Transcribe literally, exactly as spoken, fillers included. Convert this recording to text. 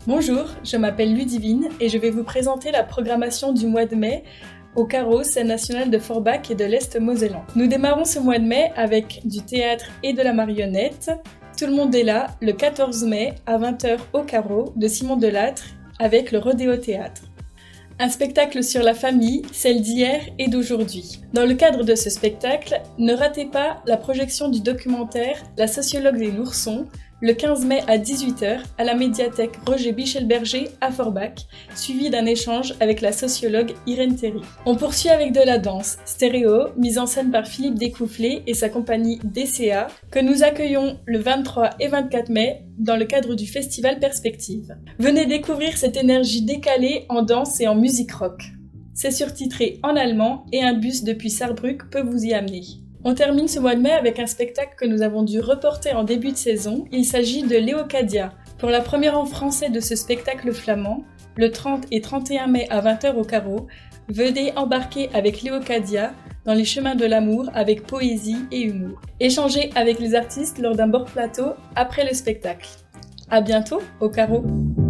Bonjour, je m'appelle Ludivine et je vais vous présenter la programmation du mois de mai au Carreau, scène nationale de Forbach et de l'Est mosellan. Nous démarrons ce mois de mai avec du théâtre et de la marionnette. Tout le monde est là le quatorze mai à vingt heures au Carreau de Simon Delattre avec le Rodéo Théâtre. Un spectacle sur la famille, celle d'hier et d'aujourd'hui. Dans le cadre de ce spectacle, ne ratez pas la projection du documentaire La sociologue des Loursons, le quinze mai à dix-huit heures à la médiathèque Roger Bichelberger à Forbach, suivi d'un échange avec la sociologue Irène Théry. On poursuit avec de la danse stéréo, mise en scène par Philippe Découfflé et sa compagnie D C A, que nous accueillons le vingt-trois et vingt-quatre mai dans le cadre du festival Perspective. Venez découvrir cette énergie décalée en danse et en musique rock. C'est surtitré en allemand et un bus depuis Sarrebruck peut vous y amener. On termine ce mois de mai avec un spectacle que nous avons dû reporter en début de saison. Il s'agit de Léocadia. Pour la première en français de ce spectacle flamand, le trente et trente et un mai à vingt heures au Carreau, venez embarquer avec Léocadia dans les chemins de l'amour avec poésie et humour. Échangez avec les artistes lors d'un bord plateau après le spectacle. À bientôt au Carreau.